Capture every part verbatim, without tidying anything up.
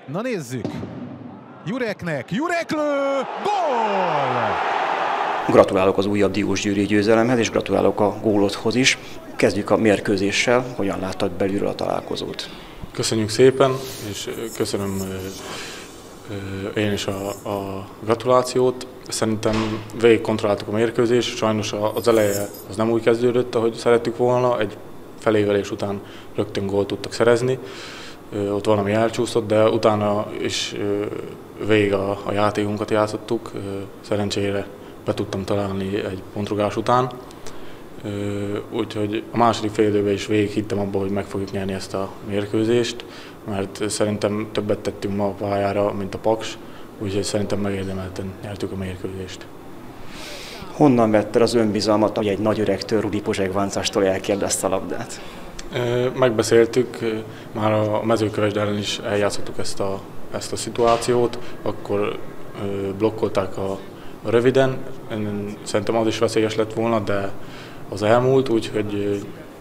Na nézzük! Jureknek, Jurek lő! Gól! Gratulálok az újabb diósgyőri győzelemhez, és gratulálok a gólodhoz is. Kezdjük a mérkőzéssel. Hogyan láttad belülről a találkozót? Köszönjük szépen, és köszönöm én is a, a gratulációt. Szerintem végig kontrolláltuk a mérkőzést, sajnos az eleje az nem úgy kezdődött, ahogy szerettük volna, egy felévelés után rögtön gólt tudtak szerezni. Ott valami elcsúszott, de utána is végig a, a játékunkat játszottuk. Szerencsére be tudtam találni egy pontrugás után. Úgyhogy a második fél időben is végig hittem abban, hogy meg fogjuk nyerni ezt a mérkőzést, mert szerintem többet tettünk ma a pályára, mint a Paks, úgyhogy szerintem megérdemelten nyertük a mérkőzést. Honnan vetted az önbizalmat, hogy egy nagy öregtől, Rudi Pozsegvancastól elkérdezte a labdát? Megbeszéltük, már a Mezőkövesd ellen is eljátszottuk ezt a, ezt a szituációt, akkor blokkolták a, a röviden, szerintem az is veszélyes lett volna, de az elmúlt, úgyhogy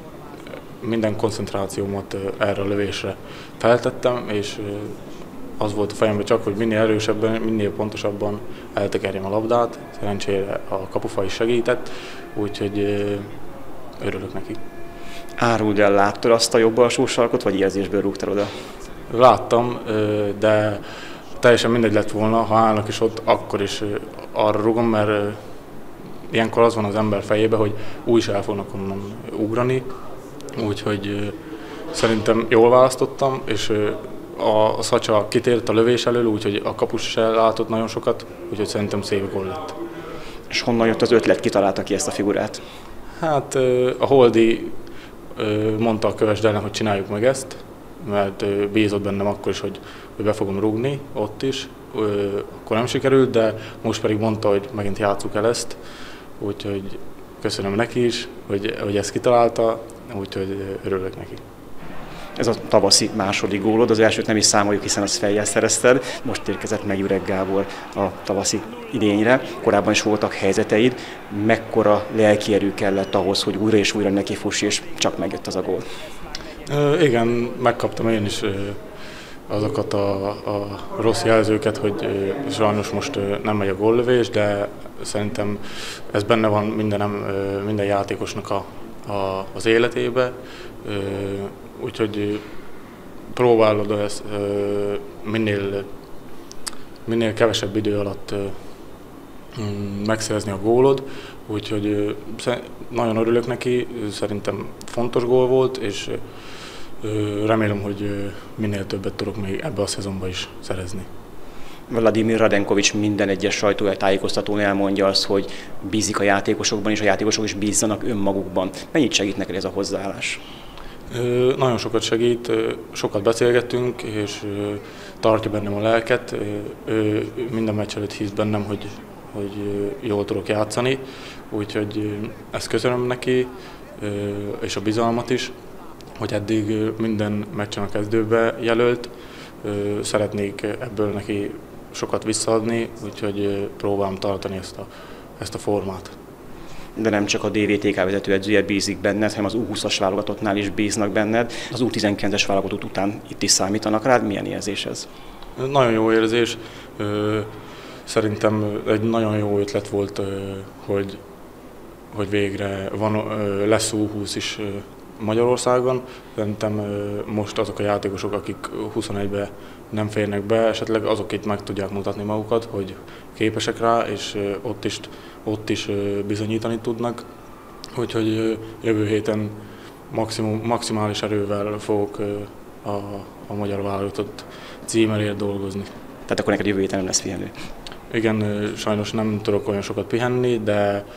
minden koncentrációmat erre a lövésre feltettem, és az volt a fejemben csak, hogy minél erősebben, minél pontosabban eltekerjem a labdát. Szerencsére a kapufa is segített, úgyhogy örülök neki. Áruld el, láttad azt a jobb alsó sarkot, vagy érzésből rúgtad oda? Láttam, de teljesen mindegy lett volna, ha állnak is ott, akkor is arra rúgom, mert ilyenkor az van az ember fejében, hogy úgy is el fognak onnan ugrani, úgyhogy szerintem jól választottam, és a Szacsa kitért a lövés elől, úgyhogy a kapus se látott nagyon sokat, úgyhogy szerintem szép gól lett. És honnan jött az ötlet, ki találta ki ezt a figurát? Hát a Holdi mondta a Kövesd ellen, hogy csináljuk meg ezt, mert bízott bennem akkor is, hogy, hogy be fogom rúgni ott is, akkor nem sikerült, de most pedig mondta, hogy megint játsszuk el ezt, úgyhogy köszönöm neki is, hogy, hogy ezt kitalálta, úgyhogy örülök neki. Ez a tavaszi második gólod, az elsőt nem is számoljuk, hiszen azt fejjel szerezted, most érkezett meg Jurek Gábor a tavaszi idényre, korábban is voltak helyzeteid, mekkora lelkierő kellett ahhoz, hogy újra és újra nekifuss, és csak megjött az a gól? E, igen, megkaptam én is azokat a, a rossz jelzőket, hogy sajnos most nem megy a góllövés, de szerintem ez benne van mindenem, minden játékosnak a, a, az életébe. Úgyhogy próbálod ezt minél, minél kevesebb idő alatt megszerezni a gólod, úgyhogy nagyon örülök neki, szerintem fontos gól volt, és remélem, hogy minél többet tudok még ebbe a szezonban is szerezni. Vladimir Radenkovics minden egyes sajtótájékoztatón elmondja azt, hogy bízik a játékosokban, és a játékosok is bízzanak önmagukban. Mennyit segít neked ez a hozzáállás? Nagyon sokat segít, sokat beszélgettünk, és tartja bennem a lelket. Minden meccs előtt hisz bennem, hogy, hogy jól tudok játszani, úgyhogy ezt köszönöm neki, és a bizalmat is, hogy eddig minden meccsen a kezdőbe jelölt. Szeretnék ebből neki sokat visszaadni, úgyhogy próbálom tartani ezt a, ezt a formát. De nem csak a dé vé té ká vezetőedzője bízik benned, hanem az U húszas válogatottnál is bíznak benned. Az U tizenkilences válogatott után itt is számítanak rád. Milyen érzés ez? Nagyon jó érzés. Szerintem egy nagyon jó ötlet volt, hogy, hogy végre van, lesz U húsz is Magyarországon. Szerintem most azok a játékosok, akik huszonegybe nem férnek be, esetleg azok itt meg tudják mutatni magukat, hogy képesek rá, és ott is, ott is bizonyítani tudnak. Úgyhogy jövő héten maximum, maximális erővel fogok a, a magyar válogatott címerért dolgozni. Tehát akkor neked jövő héten nem lesz pihenő? Igen, sajnos nem tudok olyan sokat pihenni, de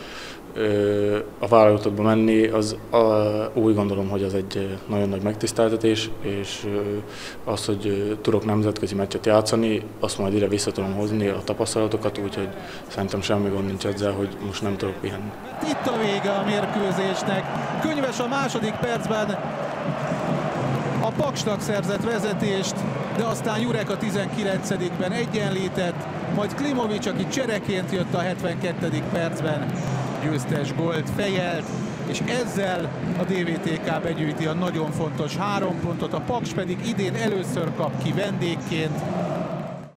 a válogatottba menni, az a, úgy gondolom, hogy az egy nagyon nagy megtiszteltetés, és az, hogy tudok nemzetközi meccset játszani, azt majd ide vissza tudom hozni a tapasztalatokat, úgyhogy szerintem semmi gond nincs ezzel, hogy most nem tudok pihenni. Itt a vége a mérkőzésnek. Könyves a második percben a Paksnak szerzett vezetést, de aztán Jurek a tizenkilencedikben egyenlített, majd Klimovics, aki csereként jött a hetvenkettedik percben, győztes gólt fejelt, és ezzel a dé vé té ká begyűjti a nagyon fontos három pontot, a Paks pedig idén először kap ki vendégként